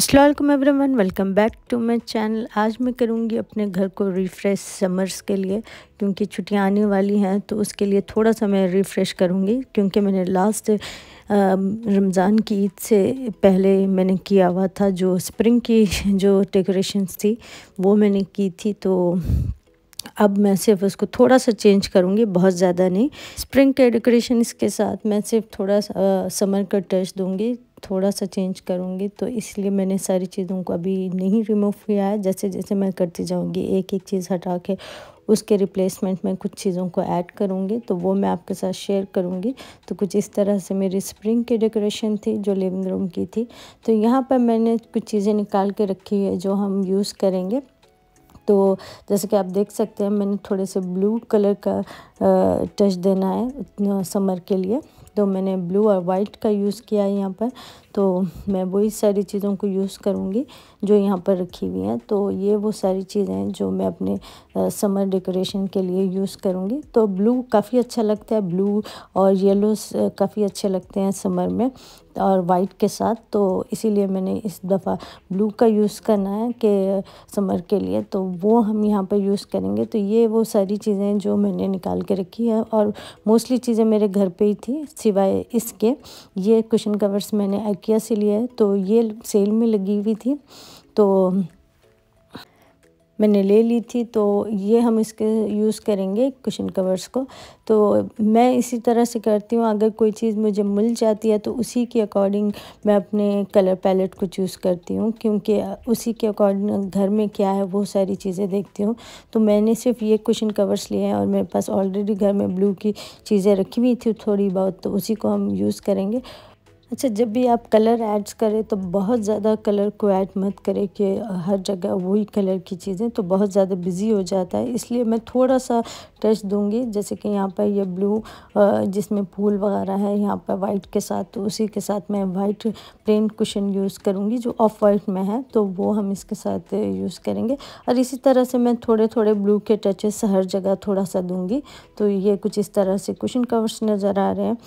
अस्सलाम वालेकुम everyone, welcome back to my channel. आज मैं करूँगी अपने घर को रिफ़्रेश समर्स के लिए, क्योंकि छुट्टियां आने वाली हैं तो उसके लिए थोड़ा सा मैं रिफ़्रेश करूँगी। क्योंकि मैंने लास्ट रमज़ान की ईद से पहले मैंने किया हुआ था जो स्प्रिंग की जो डेकोरेशंस थी वो मैंने की थी, तो अब मैं सिर्फ उसको थोड़ा सा चेंज करूँगी, बहुत ज़्यादा नहीं। स्प्रिंग के डेकोरेशन के साथ मैं सिर्फ थोड़ा सा समर का टच दूँगी, थोड़ा सा चेंज करूँगी। तो इसलिए मैंने सारी चीज़ों को अभी नहीं रिमूव किया है। जैसे जैसे मैं करती जाऊँगी एक एक चीज़ हटा के उसके रिप्लेसमेंट में कुछ चीज़ों को ऐड करूँगी, तो वो मैं आपके साथ शेयर करूँगी। तो कुछ इस तरह से मेरी स्प्रिंग की डेकोरेशन थी जो लिविंग रूम की थी। तो यहाँ पर मैंने कुछ चीज़ें निकाल के रखी है जो हम यूज़ करेंगे। तो जैसे कि आप देख सकते हैं मैंने थोड़े से ब्लू कलर का टच देना है समर के लिए, तो मैंने ब्लू और वाइट का यूज़ किया है यहाँ पर। तो मैं वही सारी चीज़ों को यूज़ करूँगी जो यहाँ पर रखी हुई हैं। तो ये वो सारी चीज़ें हैं जो मैं अपने समर डेकोरेशन के लिए यूज़ करूँगी। तो ब्लू काफ़ी अच्छा लगता है, ब्लू और येलो काफ़ी अच्छे लगते हैं समर में और वाइट के साथ। तो इसीलिए मैंने इस दफ़ा ब्लू का यूज़ करना है कि समर के लिए, तो वो हम यहाँ पर यूज़ करेंगे। तो ये वो सारी चीज़ें जो मैंने निकाल के रखी है और मोस्टली चीज़ें मेरे घर पे ही थी, सिवाय इसके ये कुशन कवर्स मैंने IKEA से लिया है। तो ये सेल में लगी हुई थी तो मैंने ले ली थी। तो ये हम इसके यूज़ करेंगे कुशन कवर्स को। तो मैं इसी तरह से करती हूँ, अगर कोई चीज़ मुझे मिल जाती है तो उसी के अकॉर्डिंग मैं अपने कलर पैलेट को चूज़ करती हूँ, क्योंकि उसी के अकॉर्डिंग घर में क्या है वो सारी चीज़ें देखती हूँ। तो मैंने सिर्फ ये कुशन कवर्स लिए हैं और मेरे पास ऑलरेडी घर में ब्लू की चीज़ें रखी हुई थी थोड़ी बहुत, तो उसी को हम यूज़ करेंगे। अच्छा, जब भी आप कलर ऐड्स करें तो बहुत ज़्यादा कलर को ऐड मत करें कि हर जगह वही कलर की चीज़ें, तो बहुत ज़्यादा बिज़ी हो जाता है। इसलिए मैं थोड़ा सा टच दूंगी, जैसे कि यहाँ पर ये ब्लू जिसमें फूल वगैरह है, यहाँ पर वाइट के साथ, तो उसी के साथ मैं वाइट प्लेन कुशन यूज़ करूँगी जो ऑफ वाइट में है, तो वो हम इसके साथ यूज़ करेंगे। और इसी तरह से मैं थोड़े थोड़े ब्लू के टचेस हर जगह थोड़ा सा दूँगी। तो ये कुछ इस तरह से कुशन कवर्स नज़र आ रहे हैं।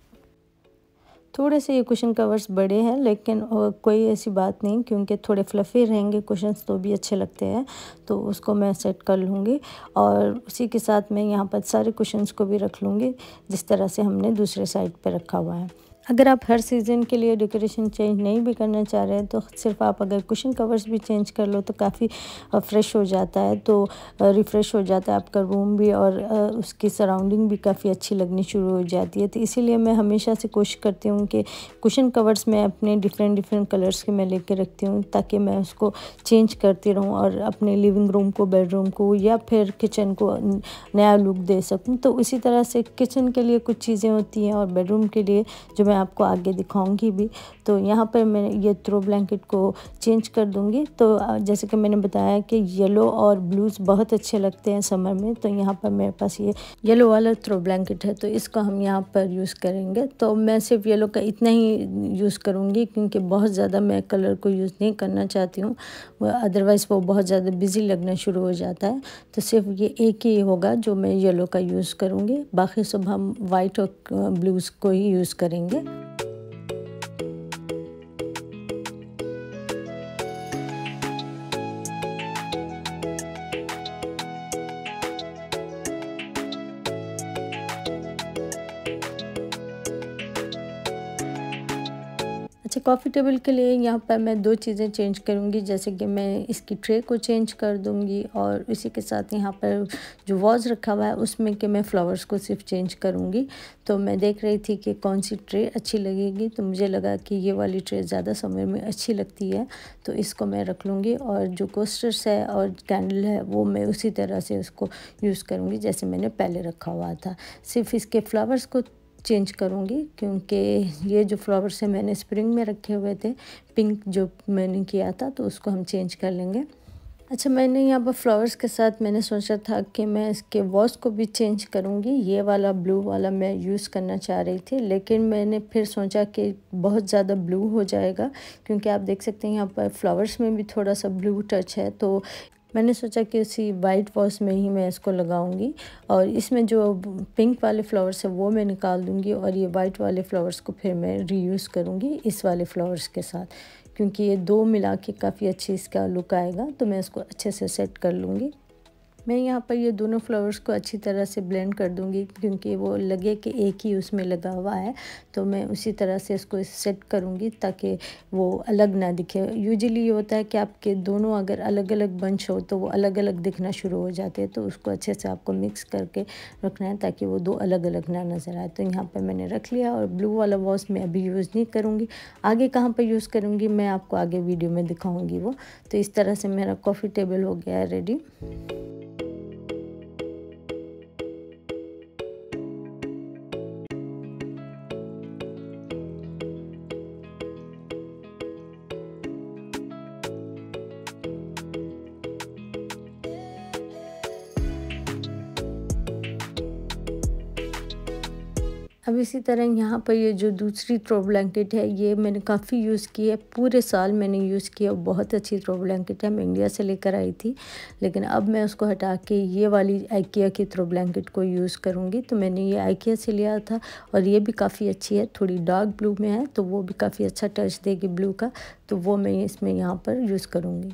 थोड़े से ये कुशन कवर्स बड़े हैं, लेकिन कोई ऐसी बात नहीं, क्योंकि थोड़े फ्लफ़ी रहेंगे कुशन्स तो भी अच्छे लगते हैं। तो उसको मैं सेट कर लूँगी और उसी के साथ मैं यहाँ पर सारे कुशन्स को भी रख लूँगी जिस तरह से हमने दूसरे साइड पे रखा हुआ है। अगर आप हर सीज़न के लिए डेकोरेशन चेंज नहीं भी करना चाह रहे हैं तो सिर्फ आप अगर कुशन कवर्स भी चेंज कर लो तो काफ़ी फ्रेश हो जाता है, तो रिफ़्रेश हो जाता है आपका रूम भी और उसकी सराउंडिंग भी काफ़ी अच्छी लगनी शुरू हो जाती है। तो इसीलिए मैं हमेशा से कोशिश करती हूँ कि कुशन कवर्स मैं अपने डिफरेंट कलर्स के मैं लेके रखती हूँ, ताकि मैं उसको चेंज करती रहूँ और अपने लिविंग रूम को, बेडरूम को या फिर किचन को नया लुक दे सकूँ। तो इसी तरह से किचन के लिए कुछ चीज़ें होती हैं और बेडरूम के लिए जो मैं आपको आगे दिखाऊंगी भी। तो यहाँ पर मैं ये थ्रो ब्लैंकेट को चेंज कर दूंगी। तो जैसे कि मैंने बताया कि येलो और ब्लूज़ बहुत अच्छे लगते हैं समर में, तो यहाँ पर मेरे पास ये येलो वाला थ्रो ब्लैंकेट है, तो इसको हम यहाँ पर यूज़ करेंगे। तो मैं सिर्फ येलो का इतना ही यूज़ करूँगी, क्योंकि बहुत ज़्यादा मैं कलर को यूज़ नहीं करना चाहती हूँ, अदरवाइज़ वो बहुत ज़्यादा बिजी लगना शुरू हो जाता है। तो सिर्फ ये एक ही होगा जो मैं येलो का यूज़ करूँगी, बाकी सब हम वाइट और ब्लूज़ को ही यूज़ करेंगे। अच्छा, कॉफ़ी टेबल के लिए यहाँ पर मैं दो चीज़ें चेंज करूँगी, जैसे कि मैं इसकी ट्रे को चेंज कर दूँगी और इसी के साथ यहाँ पर जो वाज़ रखा हुआ है उसमें कि मैं फ्लावर्स को सिर्फ चेंज करूँगी। तो मैं देख रही थी कि कौन सी ट्रे अच्छी लगेगी, तो मुझे लगा कि ये वाली ट्रे ज़्यादा समर में अच्छी लगती है, तो इसको मैं रख लूँगी। और जो कोस्टर्स है और कैंडल है वो मैं उसी तरह से उसको यूज़ करूँगी जैसे मैंने पहले रखा हुआ था। सिर्फ इसके फ्लावर्स को चेंज करूँगी, क्योंकि ये जो फ्लावर्स है मैंने स्प्रिंग में रखे हुए थे, पिंक जो मैंने किया था, तो उसको हम चेंज कर लेंगे। अच्छा, मैंने यहाँ पर फ्लावर्स के साथ मैंने सोचा था कि मैं इसके वॉश को भी चेंज करूँगी। ये वाला ब्लू वाला मैं यूज़ करना चाह रही थी, लेकिन मैंने फिर सोचा कि बहुत ज़्यादा ब्लू हो जाएगा, क्योंकि आप देख सकते हैं यहाँ पर फ्लावर्स में भी थोड़ा सा ब्लू टच है। तो मैंने सोचा कि उसी वाइट वॉश में ही मैं इसको लगाऊंगी और इसमें जो पिंक वाले फ्लावर्स है वो मैं निकाल दूंगी और ये वाइट वाले फ्लावर्स को फिर मैं रीयूज़ करूंगी इस वाले फ्लावर्स के साथ, क्योंकि ये दो मिला के काफ़ी अच्छी इसका लुक आएगा। तो मैं इसको अच्छे से सेट कर लूँगी। मैं यहाँ पर ये दोनों फ्लावर्स को अच्छी तरह से ब्लेंड कर दूँगी, क्योंकि वो लगे कि एक ही उसमें लगा हुआ है। तो मैं उसी तरह से इसको सेट करूँगी ताकि वो अलग ना दिखे। यूजुअली ये होता है कि आपके दोनों अगर अलग अलग बंच हो तो वो अलग अलग दिखना शुरू हो जाते हैं। तो उसको अच्छे से आपको मिक्स करके रखना है ताकि वो दो अलग अलग ना नज़र आए। तो यहाँ पर मैंने रख लिया, और ब्लू वाला वॉश मैं अभी यूज़ नहीं करूँगी। आगे कहाँ पर यूज़ करूँगी मैं आपको आगे वीडियो में दिखाऊँगी वो। तो इस तरह से मेरा कॉफ़ी टेबल हो गया है रेडी। अब इसी तरह यहाँ पर ये जो दूसरी थ्रो ब्लैंकेट है, ये मैंने काफ़ी यूज़ की है, पूरे साल मैंने यूज़ किया। बहुत अच्छी थ्रो ब्लैंकेट है, मैं इंडिया से लेकर आई थी, लेकिन अब मैं उसको हटा के ये वाली आइकिया की थ्रो ब्लैंकेट को यूज़ करूँगी। तो मैंने ये आइकिया से लिया था, और ये भी काफ़ी अच्छी है, थोड़ी डार्क ब्लू में है, तो वो भी काफ़ी अच्छा टच देगी ब्लू का। तो वो मैं इसमें यहाँ पर यूज़ करूँगी।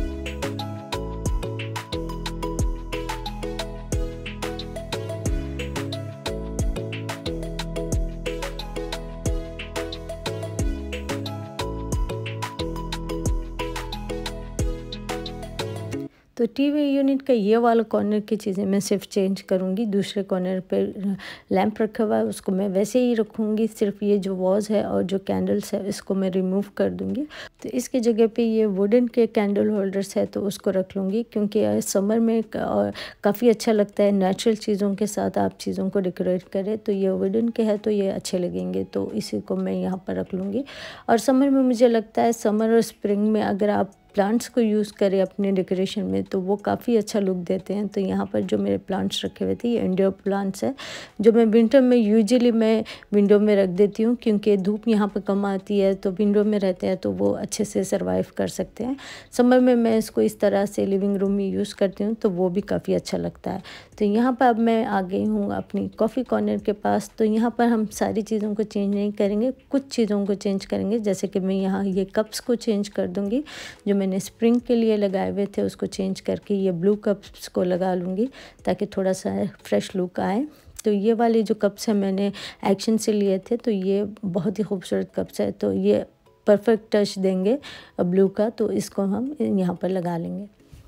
तो टीवी यूनिट का ये वाला कॉर्नर की चीज़ें मैं सिर्फ चेंज करूँगी। दूसरे कॉर्नर पे लैंप रखा हुआ है, उसको मैं वैसे ही रखूँगी। सिर्फ ये जो वॉज है और जो कैंडल्स है, इसको मैं रिमूव कर दूँगी। तो इसकी जगह पे ये वुडन के कैंडल होल्डर्स है, तो उसको रख लूँगी, क्योंकि समर में काफ़ी अच्छा लगता है नेचुरल चीज़ों के साथ आप चीज़ों को डेकोरेट करें। तो ये वुडन के है तो ये अच्छे लगेंगे, तो इसी को मैं यहाँ पर रख लूँगी। और समर में मुझे लगता है, समर और स्प्रिंग में अगर आप प्लांट्स को यूज़ करें अपने डेकोरेशन में, तो वो काफ़ी अच्छा लुक देते हैं। तो यहाँ पर जो मेरे प्लांट्स रखे हुए थे, ये इंडोर प्लांट्स है, जो मैं विंटर में यूजुअली मैं विंडो में रख देती हूँ, क्योंकि धूप यहाँ पर कम आती है, तो विंडो में रहते हैं तो वो अच्छे से सर्वाइव कर सकते हैं। समर में मैं इसको इस तरह से लिविंग रूम में यूज़ करती हूँ, तो वो भी काफ़ी अच्छा लगता है। तो यहाँ पर अब मैं आ गई हूँ अपनी कॉफ़ी कॉर्नर के पास। तो यहाँ पर हम सारी चीज़ों को चेंज नहीं करेंगे, कुछ चीज़ों को चेंज करेंगे। जैसे कि मैं यहाँ ये कप्स को चेंज कर दूँगी, जो मैंने स्प्रिंग के लिए लगाए हुए थे उसको चेंज करके ये ब्लू कप्स को लगा लूँगी, ताकि थोड़ा सा फ्रेश लुक आए। तो ये वाले जो कप्स हैं मैंने एक्शन से लिए थे, तो ये बहुत ही खूबसूरत कप्स है, तो ये परफेक्ट टच देंगे ब्लू का। तो इसको हम यहाँ पर लगा लेंगे।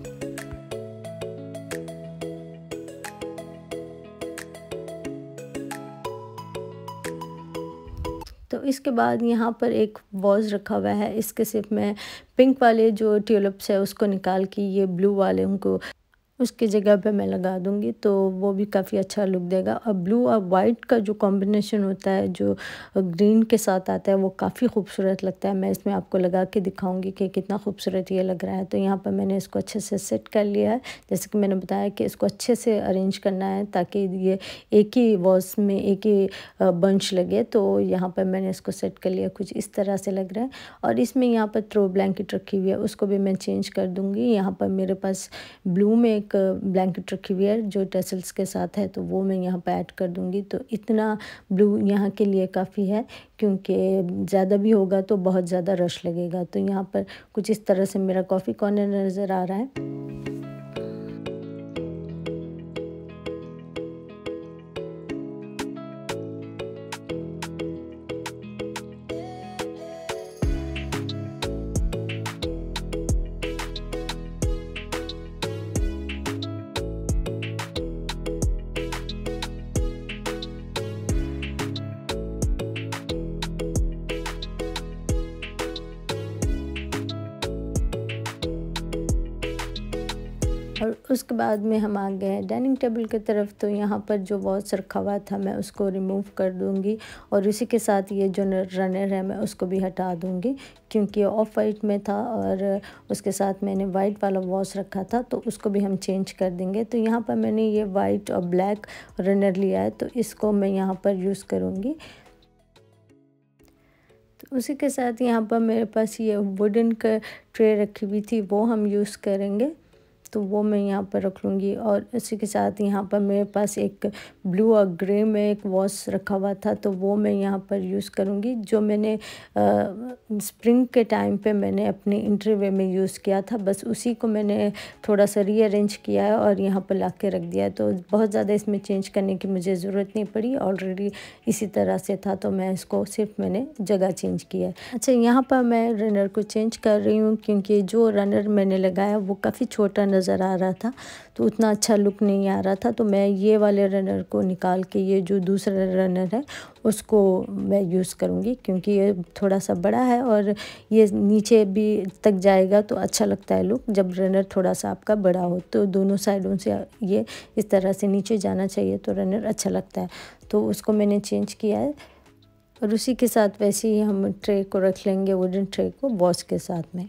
तो इसके बाद यहाँ पर एक वॉज रखा हुआ है, इसके सिर्फ मैं पिंक वाले जो ट्यूलिप्स है उसको निकाल के ये ब्लू वाले उनको उसकी जगह पे मैं लगा दूँगी, तो वो भी काफ़ी अच्छा लुक देगा। और ब्लू और वाइट का जो कॉम्बिनेशन होता है, जो ग्रीन के साथ आता है, वो काफ़ी खूबसूरत लगता है। मैं इसमें आपको लगा के दिखाऊंगी कि कितना खूबसूरत ये लग रहा है। तो यहाँ पर मैंने इसको अच्छे से सेट कर लिया है। जैसे कि मैंने बताया कि इसको अच्छे से अरेंज करना है ताकि ये एक ही वॉज में एक ही बंच लगे। तो यहाँ पर मैंने इसको सेट कर लिया, कुछ इस तरह से लग रहा है। और इसमें यहाँ पर थ्रो ब्लैंकेट रखी हुई है, उसको भी मैं चेंज कर दूँगी। यहाँ पर मेरे पास ब्लू में ब्लैंकेट रखी हुई है जो टेसल्स के साथ है, तो वो मैं यहाँ पे ऐड कर दूँगी। तो इतना ब्लू यहाँ के लिए काफ़ी है, क्योंकि ज़्यादा भी होगा तो बहुत ज़्यादा रश लगेगा। तो यहाँ पर कुछ इस तरह से मेरा कॉफ़ी कॉर्नर नज़र आ रहा है। और उसके बाद में हम आ गए हैं डाइनिंग टेबल की तरफ। तो यहाँ पर जो वॉच रखा हुआ था मैं उसको रिमूव कर दूँगी, और उसी के साथ ये जो रनर है मैं उसको भी हटा दूँगी, क्योंकि ऑफ वाइट में था और उसके साथ मैंने वाइट वाला वॉच रखा था, तो उसको भी हम चेंज कर देंगे। तो यहाँ पर मैंने ये वाइट और ब्लैक रनर लिया है, तो इसको मैं यहाँ पर यूज़ करूँगी। तो उसी के साथ यहाँ पर मेरे पास ये वुडन का ट्रे रखी हुई थी, वो हम यूज़ करेंगे। तो वो मैं यहाँ पर रख लूँगी। और इसी के साथ यहाँ पर मेरे पास एक ब्लू और ग्रे में एक वॉश रखा हुआ था, तो वो मैं यहाँ पर यूज़ करूँगी, जो मैंने स्प्रिंग के टाइम पे मैंने अपने इंटरवे में यूज़ किया था। बस उसी को मैंने थोड़ा सा रीअरेंज किया है और यहाँ पर ला के रख दिया है, तो बहुत ज़्यादा इसमें चेंज करने की मुझे ज़रूरत नहीं पड़ी, ऑलरेडी इसी तरह से था, तो मैं इसको सिर्फ मैंने जगह चेंज किया है। अच्छा, यहाँ पर मैं रनर को चेंज कर रही हूँ, क्योंकि जो रनर मैंने लगाया वो काफ़ी छोटा नज़र आ रहा था, तो उतना अच्छा लुक नहीं आ रहा था। तो मैं ये वाले रनर को निकाल के ये जो दूसरा रनर है उसको मैं यूज़ करूँगी, क्योंकि ये थोड़ा सा बड़ा है और ये नीचे भी तक जाएगा, तो अच्छा लगता है लुक। जब रनर थोड़ा सा आपका बड़ा हो तो दोनों साइडों से ये इस तरह से नीचे जाना चाहिए, तो रनर अच्छा लगता है। तो उसको मैंने चेंज किया है और उसी के साथ वैसे ही हम ट्रे को रख लेंगे, वुडन ट्रे को वॉश के साथ में।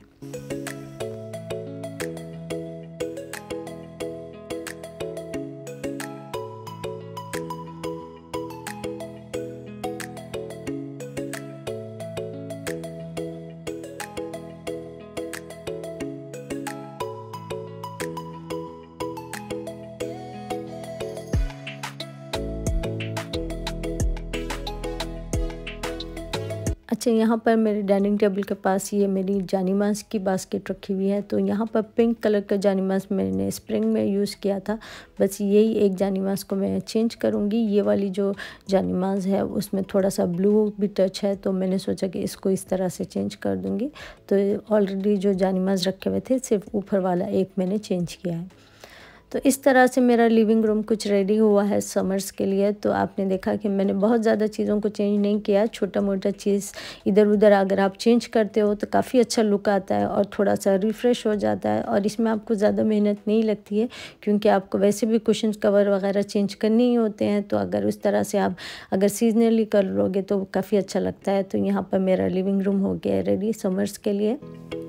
अच्छा, यहाँ पर मेरे डाइनिंग टेबल के पास ये मेरी जानीमांस की बास्केट रखी हुई है, तो यहाँ पर पिंक कलर का जानीमांस मैंने स्प्रिंग में यूज़ किया था। बस यही एक जानीमांस को मैं चेंज करूँगी। ये वाली जो जानीमांस है उसमें थोड़ा सा ब्लू भी टच है, तो मैंने सोचा कि इसको इस तरह से चेंज कर दूँगी। तो ऑलरेडी जो जानीमांस रखे हुए थे, सिर्फ ऊपर वाला एक मैंने चेंज किया है। तो इस तरह से मेरा लिविंग रूम कुछ रेडी हुआ है समर्स के लिए। तो आपने देखा कि मैंने बहुत ज़्यादा चीज़ों को चेंज नहीं किया, छोटा मोटा चीज़ इधर उधर अगर आप चेंज करते हो तो काफ़ी अच्छा लुक आता है और थोड़ा सा रिफ़्रेश हो जाता है। और इसमें आपको ज़्यादा मेहनत नहीं लगती है, क्योंकि आपको वैसे भी कुशन कवर वगैरह चेंज करने ही होते हैं। तो अगर उस तरह से आप अगर सीजनली कर लोगे तो काफ़ी अच्छा लगता है। तो यहाँ पर मेरा लिविंग रूम हो गया है रेडी समर्स के लिए।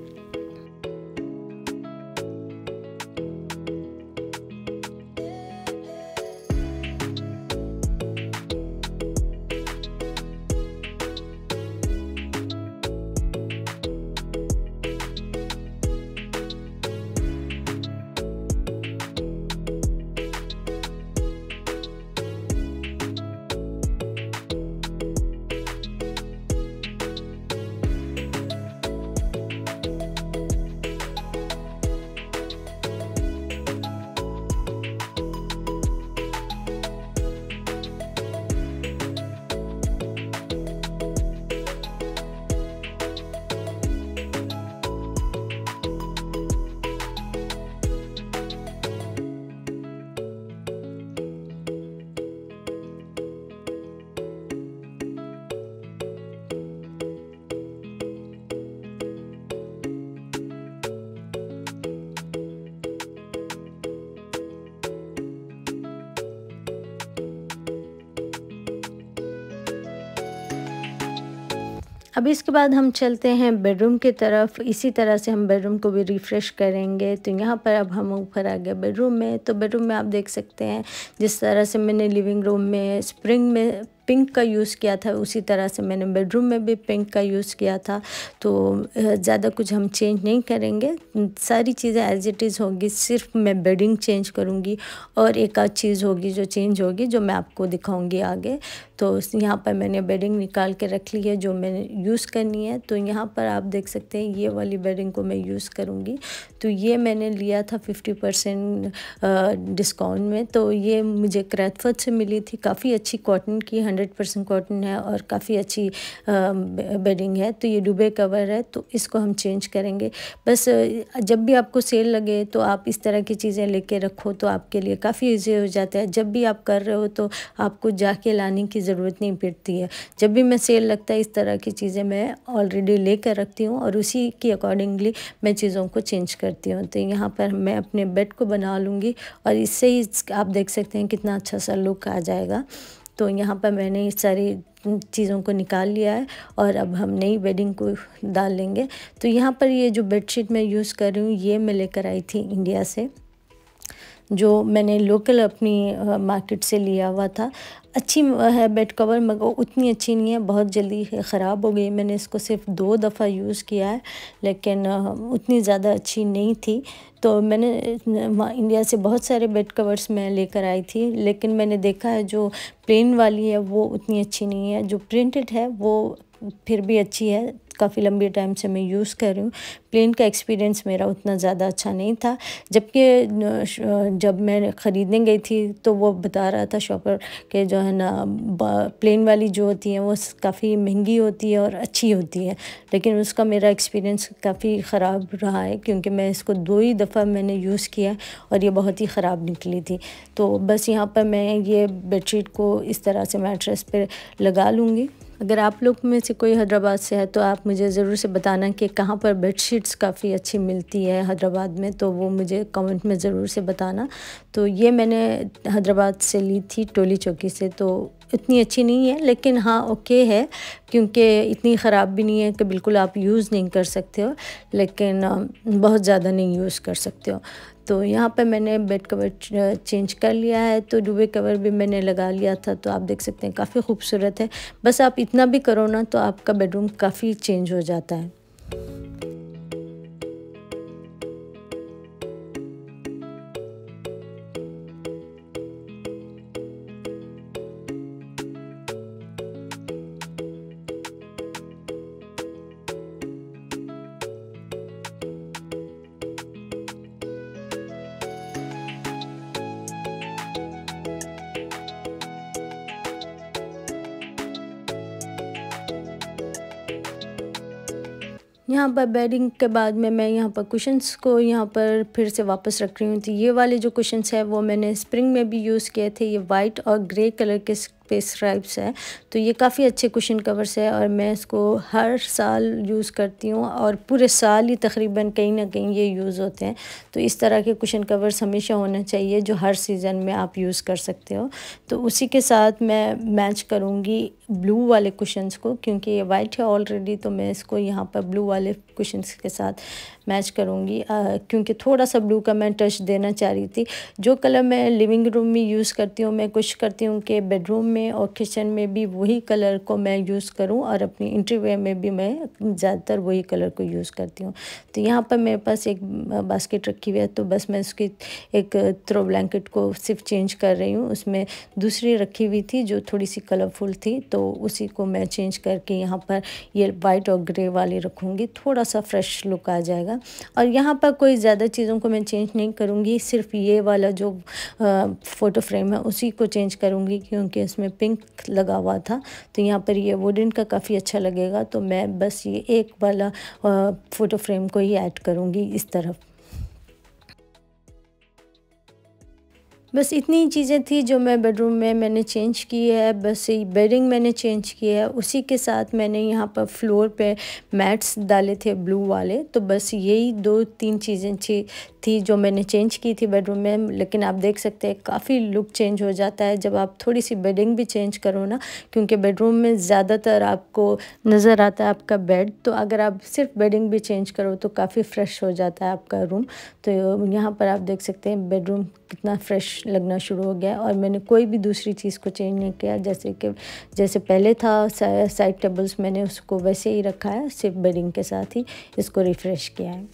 अब इसके बाद हम चलते हैं बेडरूम की तरफ। इसी तरह से हम बेडरूम को भी रिफ़्रेश करेंगे। तो यहाँ पर अब हम ऊपर आ गए बेडरूम में। तो बेडरूम में आप देख सकते हैं जिस तरह से मैंने लिविंग रूम में स्प्रिंग में पिंक का यूज़ किया था, उसी तरह से मैंने बेडरूम में भी पिंक का यूज़ किया था। तो ज़्यादा कुछ हम चेंज नहीं करेंगे, सारी चीज़ें एज इट इज़ होगी। सिर्फ मैं बेडिंग चेंज करूँगी और एक आध चीज़ होगी जो चेंज होगी, जो मैं आपको दिखाऊंगी आगे। तो यहाँ पर मैंने बेडिंग निकाल के रख ली है जो मैंने यूज़ करनी है। तो यहाँ पर आप देख सकते हैं ये वाली बेडिंग को मैं यूज़ करूँगी। तो ये मैंने लिया था 50% डिस्काउंट में। तो ये मुझे क्रैथफर्ड से मिली थी, काफ़ी अच्छी कॉटन की, 100% कॉटन है और काफ़ी अच्छी बेडिंग है। तो ये डुबे कवर है, तो इसको हम चेंज करेंगे। बस जब भी आपको सेल लगे तो आप इस तरह की चीज़ें लेके रखो, तो आपके लिए काफ़ी ईजी हो जाता है। जब भी आप कर रहे हो तो आपको जाके लाने की ज़रूरत नहीं पड़ती है। जब भी मैं सेल लगता है इस तरह की चीज़ें मैं ऑलरेडी लेकर रखती हूँ और उसी के अकॉर्डिंगली मैं चीज़ों को चेंज करती हूँ। तो यहाँ पर मैं अपने बेड को बना लूँगी और इससे ही आप देख सकते हैं कितना अच्छा सा लुक आ जाएगा। तो यहाँ पर मैंने इस सारी चीज़ों को निकाल लिया है और अब हम नई बेडिंग को डाल लेंगे। तो यहाँ पर ये जो बेडशीट मैं यूज़ कर रही हूँ ये मैं लेकर आई थी इंडिया से। जो मैंने लोकल अपनी मार्केट से लिया हुआ था। अच्छी है बेड कवर, मगर उतनी अच्छी नहीं है, बहुत जल्दी ख़राब हो गई। मैंने इसको सिर्फ 2 दफ़ा यूज़ किया है, लेकिन उतनी ज़्यादा अच्छी नहीं थी। तो मैंने इंडिया से बहुत सारे बेड कवर्स मैं लेकर आई थी, लेकिन मैंने देखा है जो प्लेन वाली है वो उतनी अच्छी नहीं है। जो प्रिंटेड है वो फिर भी अच्छी है, काफ़ी लंबे टाइम से मैं यूज़ कर रही हूँ। प्लेन का एक्सपीरियंस मेरा उतना ज़्यादा अच्छा नहीं था। जबकि जब मैं ख़रीदने गई थी तो वो बता रहा था शॉपर कि जो है ना प्लेन वाली जो होती हैं वो काफ़ी महंगी होती है और अच्छी होती है, लेकिन उसका मेरा एक्सपीरियंस काफ़ी ख़राब रहा है, क्योंकि मैं इसको 2 ही दफ़ा मैंने यूज़ किया और ये बहुत ही ख़राब निकली थी। तो बस यहाँ पर मैं ये बेडशीट को इस तरह से मैट्रेस पे लगा लूँगी। अगर आप लोग में से कोई हैदराबाद से है तो आप मुझे ज़रूर से बताना कि कहाँ पर बेडशीट्स काफ़ी अच्छी मिलती है हैदराबाद में, तो वो मुझे कमेंट में ज़रूर से बताना। तो ये मैंने हैदराबाद से ली थी, टोली चौकी से। तो इतनी अच्छी नहीं है, लेकिन हाँ ओके है, क्योंकि इतनी ख़राब भी नहीं है कि बिल्कुल आप यूज़ नहीं कर सकते हो, लेकिन बहुत ज़्यादा नहीं यूज़ कर सकते हो। तो यहाँ पे मैंने बेड कवर चेंज कर लिया है, तो डुवे कवर भी मैंने लगा लिया था। तो आप देख सकते हैं काफ़ी खूबसूरत है। बस आप इतना भी करो ना तो आपका बेडरूम काफ़ी चेंज हो जाता है। यहाँ पर बेडिंग के बाद में मैं यहाँ पर कुशन्स को यहाँ पर फिर से वापस रख रही हूँ। तो ये वाले जो कुशन्स है वो मैंने स्प्रिंग में भी यूज़ किए थे। ये वाइट और ग्रे कलर के पे स्ट्राइप्स है, तो ये काफ़ी अच्छे कुशन कवर्स है और मैं इसको हर साल यूज़ करती हूँ और पूरे साल ही तकरीबन कहीं ना कहीं ये यूज़ होते हैं। तो इस तरह के कुशन कवर्स हमेशा होना चाहिए जो हर सीज़न में आप यूज़ कर सकते हो। तो उसी के साथ मैं मैच करूँगी ब्लू वाले कुशन्स को, क्योंकि ये वाइट है ऑलरेडी, तो मैं इसको यहाँ पर ब्लू वाले कुशन्स के साथ मैच करूँगी, क्योंकि थोड़ा सा ब्लू का मैं टच देना चाह रही थी। जो कलर मैं लिविंग रूम में यूज़ करती हूँ, मैं कोशिश करती हूँ कि बेडरूम में और किचन में भी वही कलर को मैं यूज़ करूँ, और अपनी इंटीरियर में भी मैं ज़्यादातर वही कलर को यूज़ करती हूँ। तो यहाँ पर मेरे पास एक बास्केट रखी हुई है, तो बस मैं उसकी एक थ्रो ब्लैंकेट को सिर्फ चेंज कर रही हूँ। उसमें दूसरी रखी हुई थी जो थोड़ी सी कलरफुल थी, तो उसी को मैं चेंज करके यहाँ पर ये वाइट और ग्रे वाली रखूँगी, थोड़ा सा फ्रेश लुक आ जाएगा। और यहाँ पर कोई ज़्यादा चीज़ों को मैं चेंज नहीं करूँगी, सिर्फ ये वाला जो फ़ोटो फ्रेम है उसी को चेंज करूँगी, क्योंकि इसमें पिंक लगा हुआ था। तो यहाँ पर ये वुडन का काफ़ी अच्छा लगेगा, तो मैं बस ये एक वाला फ़ोटो फ्रेम को ही ऐड करूँगी इस तरफ। बस इतनी ही चीज़ें थी जो मैं बेडरूम में मैंने चेंज की है। बस ये बेडिंग मैंने चेंज की है, उसी के साथ मैंने यहाँ पर फ्लोर पे मैट्स डाले थे ब्लू वाले। तो बस यही 2-3 चीज़ें थी जो मैंने चेंज की थी बेडरूम में। लेकिन आप देख सकते हैं काफ़ी लुक चेंज हो जाता है जब आप थोड़ी सी बेडिंग भी चेंज करो ना, क्योंकि बेडरूम में ज़्यादातर आपको नज़र आता है आपका बेड। तो अगर आप सिर्फ बेडिंग भी चेंज करो तो काफ़ी फ्रेश हो जाता है आपका रूम। तो यहाँ पर आप देख सकते हैं बेडरूम कितना फ्रेश लगना शुरू हो गया, और मैंने कोई भी दूसरी चीज़ को चेंज नहीं किया। जैसे पहले था साइड टेबल्स, मैंने उसको वैसे ही रखा है, सिर्फ बेडिंग के साथ ही इसको रिफ़्रेश किया है।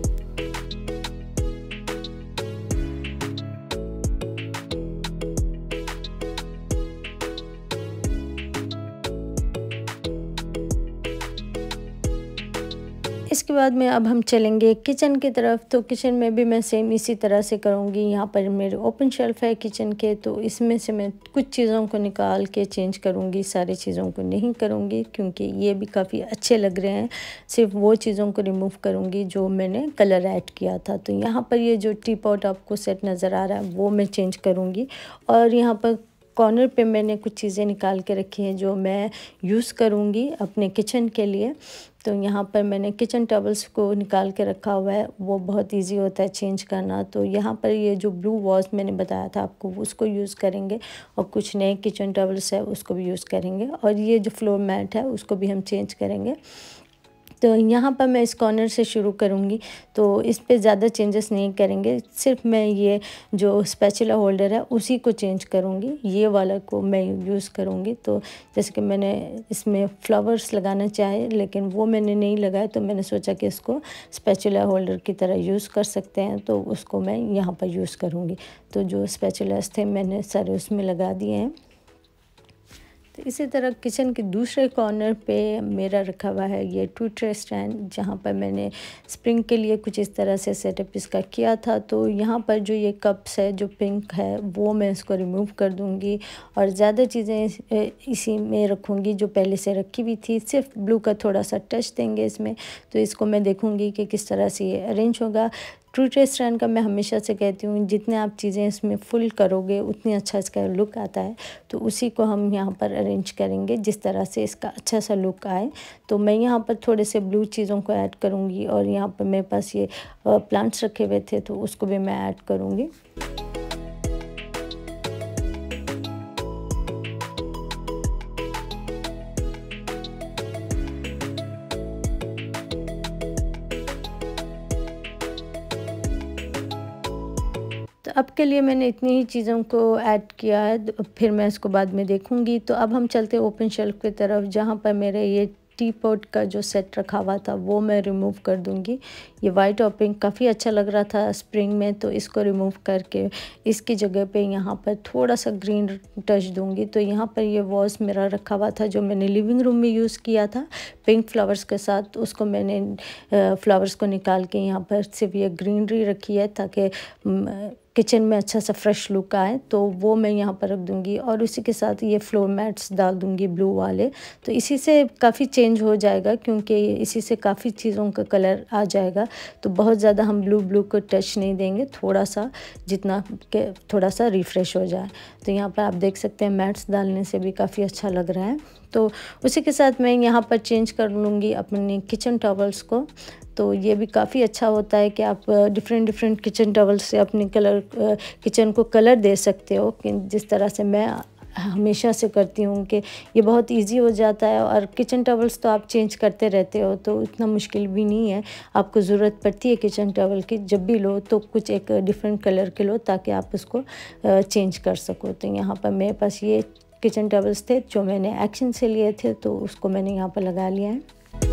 इसके बाद में अब हम चलेंगे किचन की तरफ। तो किचन में भी मैं सेम इसी तरह से करूँगी। यहाँ पर मेरे ओपन शेल्फ है किचन के, तो इसमें से मैं कुछ चीज़ों को निकाल के चेंज करूँगी, सारी चीज़ों को नहीं करूँगी, क्योंकि ये भी काफ़ी अच्छे लग रहे हैं। सिर्फ वो चीज़ों को रिमूव करूँगी जो मैंने कलर ऐड किया था। तो यहाँ पर ये जो टी पॉट आपको सेट नज़र आ रहा है वो मैं चेंज करूँगी, और यहाँ पर कॉर्नर पे मैंने कुछ चीज़ें निकाल के रखी हैं जो मैं यूज़ करूँगी अपने किचन के लिए। तो यहाँ पर मैंने किचन टॉवल्स को निकाल के रखा हुआ है, वो बहुत इजी होता है चेंज करना। तो यहाँ पर ये जो ब्लू वॉश मैंने बताया था आपको, उसको यूज़ करेंगे, और कुछ नए किचन टॉवल्स है उसको भी यूज़ करेंगे, और ये जो फ्लोर मैट है उसको भी हम चेंज करेंगे। तो यहाँ पर मैं इस कॉर्नर से शुरू करूँगी, तो इस पे ज़्यादा चेंजेस नहीं करेंगे, सिर्फ मैं ये जो स्पैचुला होल्डर है उसी को चेंज करूँगी, ये वाला को मैं यूज़ करूँगी। तो जैसे कि मैंने इसमें फ्लावर्स लगाना चाहे लेकिन वो मैंने नहीं लगाया, तो मैंने सोचा कि इसको स्पैचुला होल्डर की तरह यूज़ कर सकते हैं, तो उसको मैं यहाँ पर यूज़ करूँगी। तो जो स्पैचुलास थे मैंने सारे उसमें लगा दिए हैं। तो इसी तरह किचन के दूसरे कॉर्नर पे मेरा रखा हुआ है ये 2 ट्रे स्टैंड, जहाँ पर मैंने स्प्रिंग के लिए कुछ इस तरह से सेटअप इसका किया था। तो यहाँ पर जो ये कप्स है जो पिंक है वो मैं इसको रिमूव कर दूँगी और ज़्यादा चीज़ें इसी में रखूँगी जो पहले से रखी हुई थी, सिर्फ ब्लू का थोड़ा सा टच देंगे इसमें। तो इसको मैं देखूँगी कि किस तरह से ये अरेंज होगा। ट्रू ट्रे स्टैंड का मैं हमेशा से कहती हूँ जितने आप चीज़ें इसमें फुल करोगे उतनी अच्छा इसका लुक आता है। तो उसी को हम यहाँ पर अरेंज करेंगे जिस तरह से इसका अच्छा सा लुक आए। तो मैं यहाँ पर थोड़े से ब्लू चीज़ों को ऐड करूँगी और यहाँ पर मेरे पास ये प्लांट्स रखे हुए थे तो उसको भी मैं ऐड करूँगी। तो अब के लिए मैंने इतनी ही चीज़ों को ऐड किया है, फिर मैं इसको बाद में देखूँगी। तो अब हम चलते हैं ओपन शेल्फ की तरफ, जहाँ पर मेरे ये टी पॉट का जो सेट रखा हुआ था वो मैं रिमूव कर दूँगी। ये वाइट और पिंक काफ़ी अच्छा लग रहा था स्प्रिंग में, तो इसको रिमूव करके इसकी जगह पे यहाँ पर थोड़ा सा ग्रीन टच दूँगी। तो यहाँ पर ये वॉज मेरा रखा हुआ था जो मैंने लिविंग रूम में यूज़ किया था पिंक फ्लावर्स के साथ, तो उसको मैंने फ्लावर्स को निकाल के यहाँ पर सिर्फ ये ग्रीनरी रखी है ताकि किचन में अच्छा सा फ्रेश लुक आए। तो वो मैं यहाँ पर रख दूँगी और उसी के साथ ये फ्लोर मैट्स डाल दूँगी ब्लू वाले। तो इसी से काफ़ी चेंज हो जाएगा क्योंकि इसी से काफ़ी चीज़ों का कलर आ जाएगा। तो बहुत ज़्यादा हम ब्लू को टच नहीं देंगे, थोड़ा सा जितना कि थोड़ा सा रिफ़्रेश हो जाए। तो यहाँ पर आप देख सकते हैं मैट्स डालने से भी काफ़ी अच्छा लग रहा है। तो उसी के साथ मैं यहाँ पर चेंज कर लूँगी अपने किचन टॉवल्स को। तो ये भी काफ़ी अच्छा होता है कि आप डिफरेंट किचन टॉवल से अपने किचन को कलर दे सकते हो, कि जिस तरह से मैं हमेशा से करती हूँ कि ये बहुत इजी हो जाता है। और किचन टॉवल्स तो आप चेंज करते रहते हो तो इतना मुश्किल भी नहीं है। आपको ज़रूरत पड़ती है किचन टॉवल की, जब भी लो तो कुछ एक डिफरेंट कलर के लो ताकि आप उसको चेंज कर सको। तो यहाँ पर मेरे पास ये किचन टॉवल्स थे जो मैंने एक्शन से लिए थे, तो उसको मैंने यहाँ पर लगा लिया है।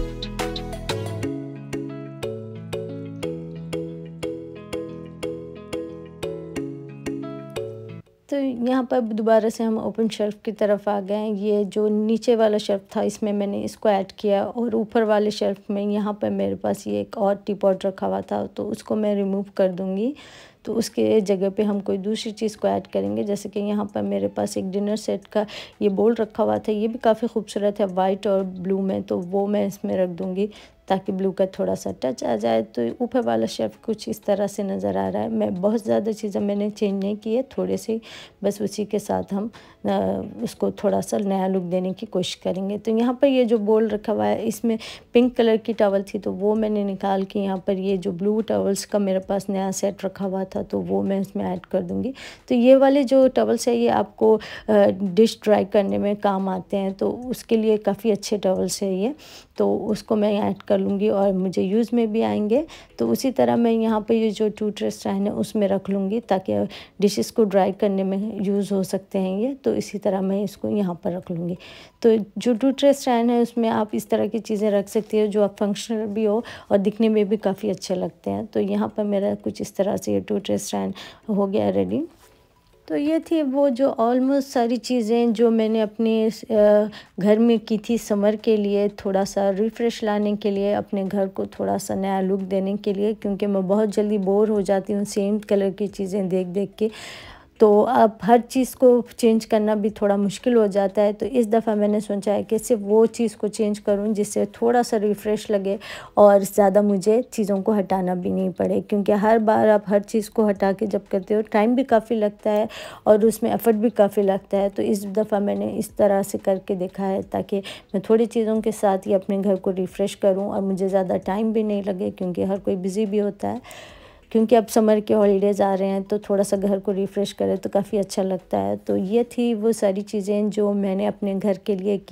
तो यहाँ पर दोबारा से हम ओपन शेल्फ़ की तरफ आ गए हैं। ये जो नीचे वाला शेल्फ़ था इसमें मैंने इसको ऐड किया और ऊपर वाले शेल्फ़ में यहाँ पर मेरे पास ये एक और टी पॉट रखा हुआ था, तो उसको मैं रिमूव कर दूँगी। तो उसके जगह पे हम कोई दूसरी चीज़ को ऐड करेंगे। जैसे कि यहाँ पर मेरे पास एक डिनर सेट का ये बोल रखा हुआ था, ये भी काफ़ी खूबसूरत है वाइट और ब्लू में, तो वो मैं इसमें रख दूँगी ताकि ब्लू का थोड़ा सा टच आ जाए। तो ऊपर वाला शेल्फ़ कुछ इस तरह से नज़र आ रहा है। मैं बहुत ज़्यादा चीज़ें मैंने चेंज नहीं की है, थोड़े से बस उसी के साथ हम उसको थोड़ा सा नया लुक देने की कोशिश करेंगे। तो यहाँ पर ये जो बोल रखा हुआ है इसमें पिंक कलर की टॉवल थी, तो वो मैंने निकाल के यहाँ पर ये जो ब्लू टॉवल्स का मेरे पास नया सेट रखा हुआ था तो वो मैं इसमें ऐड कर दूँगी। तो ये वाले जो टॉवल्स है ये आपको डिश ड्राई करने में काम आते हैं, तो उसके लिए काफ़ी अच्छे टॉवल्स है ये, तो उसको मैं ऐड कर लूँगी और मुझे यूज़ में भी आएंगे। तो उसी तरह मैं यहाँ पे ये जो 2 ट्रे स्टैंड है उसमें रख लूँगी ताकि डिशेस को ड्राई करने में यूज़ हो सकते हैं ये। तो इसी तरह मैं इसको यहाँ पर रख लूँगी। तो जो 2 ट्रे स्टैंड है उसमें आप इस तरह की चीज़ें रख सकती हो जो आप फंक्शनल भी हो और दिखने में भी काफ़ी अच्छे लगते हैं। तो यहाँ पर मेरा कुछ इस तरह से ये 2 ट्रे स्टैंड हो गया रेडी। तो ये थी वो जो ऑलमोस्ट सारी चीज़ें जो मैंने अपने घर में की थी समर के लिए, थोड़ा सा रिफ़्रेश लाने के लिए, अपने घर को थोड़ा सा नया लुक देने के लिए, क्योंकि मैं बहुत जल्दी बोर हो जाती हूँ सेम कलर की चीज़ें देख देख के। तो अब हर चीज़ को चेंज करना भी थोड़ा मुश्किल हो जाता है। तो इस दफ़ा मैंने सोचा है कि सिर्फ वो चीज़ को चेंज करूं जिससे थोड़ा सा रिफ़्रेश लगे और ज़्यादा मुझे चीज़ों को हटाना भी नहीं पड़े, क्योंकि हर बार आप हर चीज़ को हटा के जब करते हो टाइम भी काफ़ी लगता है और उसमें एफ़र्ट भी काफ़ी लगता है। तो इस दफ़ा मैंने इस तरह से करके देखा है ताकि मैं थोड़ी चीज़ों के साथ ही अपने घर को रिफ़्रेश करूँ और मुझे ज़्यादा टाइम भी नहीं लगे, क्योंकि हर कोई बिज़ी भी होता है। क्योंकि अब समर के हॉलीडेज़ आ रहे हैं तो थोड़ा सा घर को रिफ़्रेश करें तो काफ़ी अच्छा लगता है। तो ये थी वो सारी चीज़ें जो मैंने अपने घर के लिए की थी।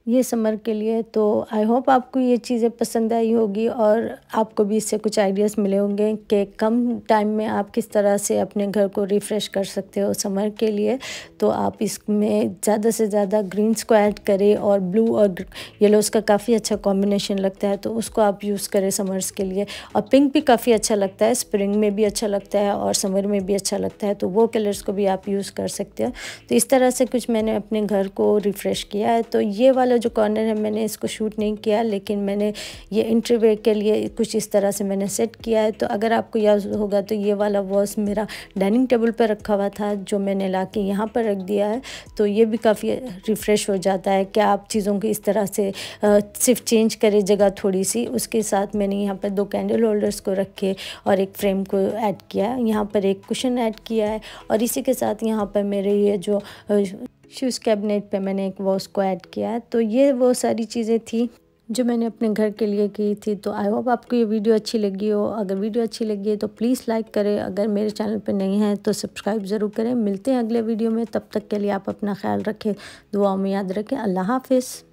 ये समर के लिए। तो आई होप आपको ये चीज़ें पसंद आई होगी और आपको भी इससे कुछ आइडियाज़ मिले होंगे कि कम टाइम में आप किस तरह से अपने घर को रिफ़्रेश कर सकते हो समर के लिए। तो आप इसमें ज़्यादा से ज़्यादा ग्रीन्स को ऐड करें और ब्लू और येलोज़ का काफ़ी अच्छा कॉम्बिनेशन लगता है, तो उसको आप यूज़ करें समर्स के लिए। और पिंक भी काफ़ी अच्छा लगता है, स्प्रिंग में भी अच्छा लगता है और समर में भी अच्छा लगता है, तो वो कलर्स को भी आप यूज़ कर सकते हो। तो इस तरह से कुछ मैंने अपने घर को रिफ़्रेश किया है। तो ये वाला जो कॉर्नर है मैंने इसको शूट नहीं किया, लेकिन मैंने ये एंट्रीवे के लिए कुछ इस तरह से मैंने सेट किया है। तो अगर आपको याद होगा तो ये वाला वॉस मेरा डाइनिंग टेबल पर रखा हुआ था, जो मैंने लाके यहाँ पर रख दिया है। तो ये भी काफ़ी रिफ़्रेश हो जाता है कि आप चीज़ों को इस तरह से सिर्फ चेंज करें जगह थोड़ी सी। उसके साथ मैंने यहाँ पर 2 कैंडल होल्डर्स को रखे और एक फ्रेम को ऐड किया है, यहाँ पर एक कुशन ऐड किया है और इसी के साथ यहाँ पर मेरे ये जो शूज़ कैबिनेट पे मैंने एक वॉस को ऐड किया है। तो ये वो सारी चीज़ें थी जो मैंने अपने घर के लिए की थी। तो आई होप आपको ये वीडियो अच्छी लगी हो। अगर वीडियो अच्छी लगी है तो प्लीज़ लाइक करें, अगर मेरे चैनल पे नहीं हैं तो सब्सक्राइब ज़रूर करें। मिलते हैं अगले वीडियो में, तब तक के लिए आप अपना ख्याल रखें, दुआओं में याद रखें। अल्लाह हाफ़िज़।